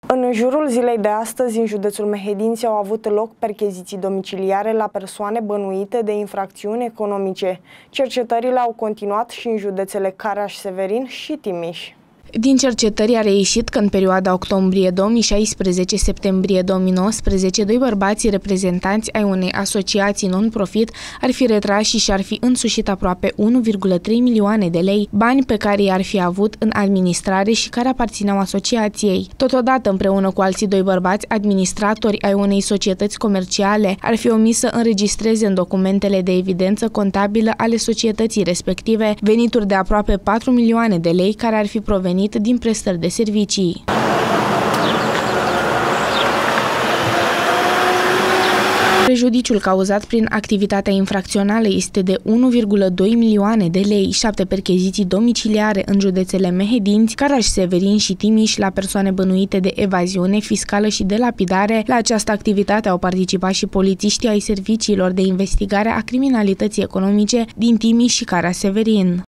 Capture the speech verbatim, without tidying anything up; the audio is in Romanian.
În jurul zilei de astăzi, în județul Mehedinți, au avut loc percheziții domiciliare la persoane bănuite de infracțiuni economice. Cercetările au continuat și în județele Caraș-Severin și Timiș. Din cercetări a reieșit că în perioada octombrie două mii șaisprezece - septembrie două mii nouăsprezece, doi bărbați reprezentanți ai unei asociații non-profit ar fi retras și și-ar fi însușit aproape unu virgulă trei milioane de lei, bani pe care i-ar fi avut în administrare și care aparțineau asociației. Totodată, împreună cu alții doi bărbați, administratori ai unei societăți comerciale, ar fi omis să înregistreze în documentele de evidență contabilă ale societății respective venituri de aproape patru milioane de lei care ar fi provenit din prestări de servicii. Prejudiciul cauzat prin activitatea infracțională este de unu virgulă doi milioane de lei, șapte percheziții domiciliare în județele Mehedinți, Caraș-Severin și Timiș la persoane bănuite de evaziune fiscală și de lapidare. La această activitate au participat și polițiștii ai serviciilor de investigare a criminalității economice din Timiș și Caraș-Severin.